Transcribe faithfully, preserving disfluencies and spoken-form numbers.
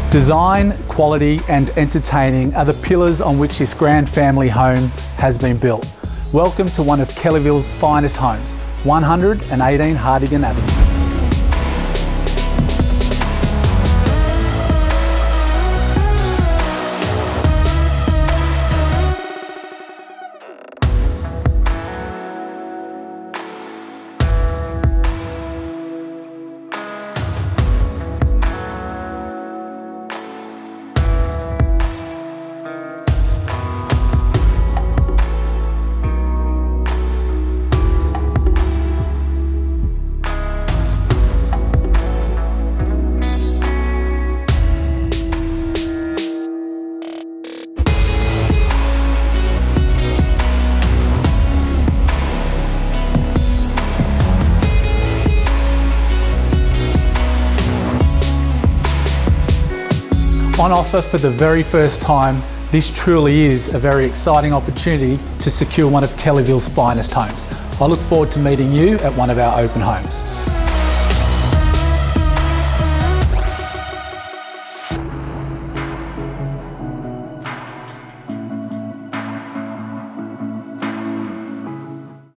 Design, quality and entertaining are the pillars on which this grand family home has been built. Welcome to one of Kellyville's finest homes, one hundred eighteen Hartigan Avenue. On offer for the very first time, this truly is a very exciting opportunity to secure one of Kellyville's finest homes. I look forward to meeting you at one of our open homes.